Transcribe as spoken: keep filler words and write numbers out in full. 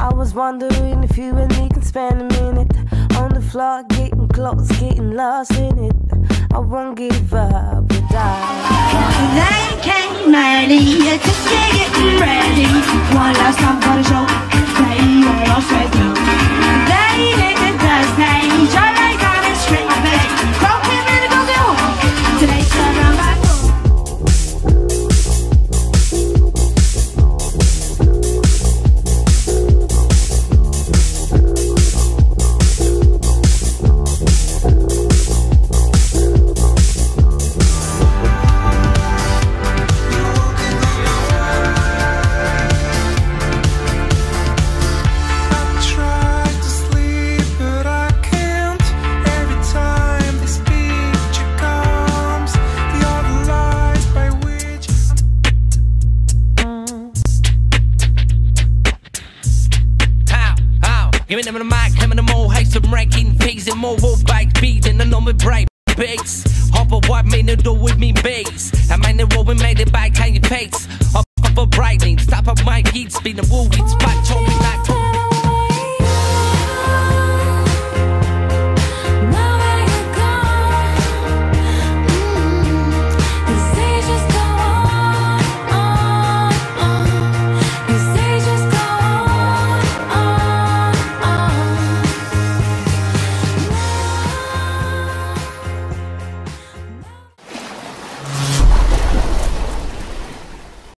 I was wondering if you and me can spend a minute on the floor, getting close, getting lost in it. I won't give up, we'll die. They came early, just getting ready. One last time for the show, they all off with you. They didn't just change, your legs on the street, baby. Broken in the go-go, today's turn around back home. Giving them the mic, having them all hate some ranking pigs and more wolf bike beat and the number bright bass. Hop of what made it do with me bass. I made the roll, we made it back, how you face. Up up a brightening, stop up my heat, spin the wool, it's back, choking like